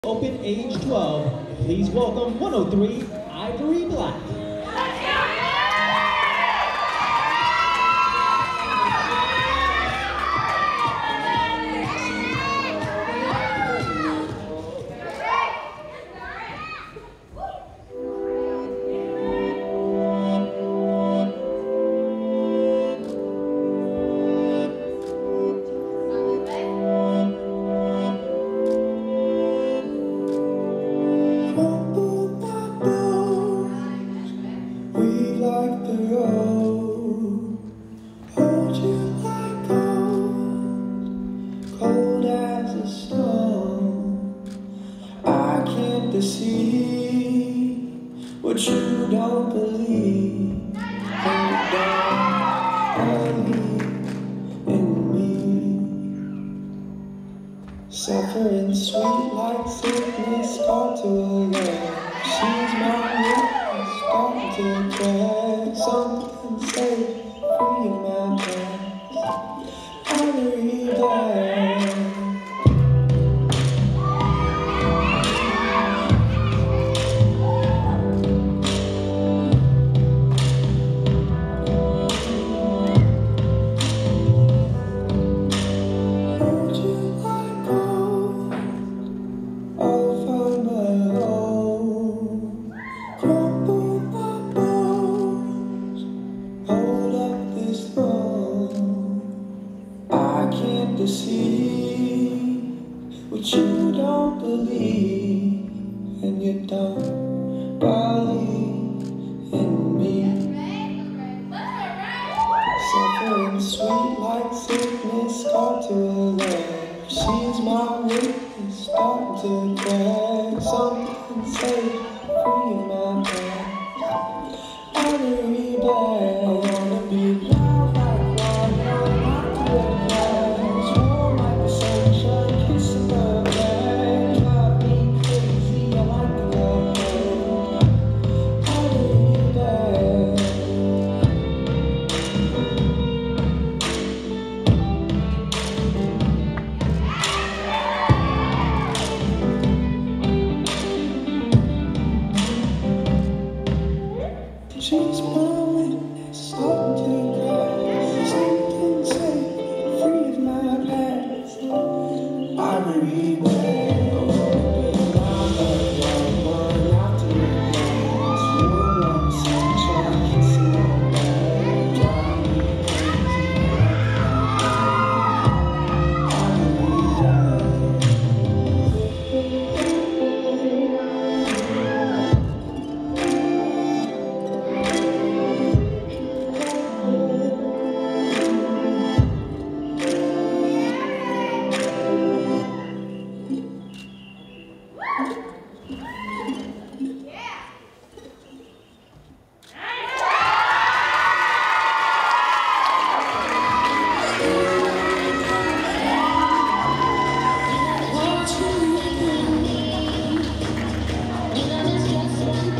Open age 12. Please welcome 103 Ivory Black. Like the road, hold you like gold, cold as a stone. I can't deceive what you don't believe, and you don't believe in me. Suffering sweet like sickness, called to a love. She's my witness, starting to drag something safe, free of my past. Ivory Black. Hold you like gold, all for my own. Crumble my bones, hold up this throne. I can't deceive what you don't believe, and you don't believe in me. Suffering sweet like sickness, called to a love. She's my witness, starting to drag something safe, free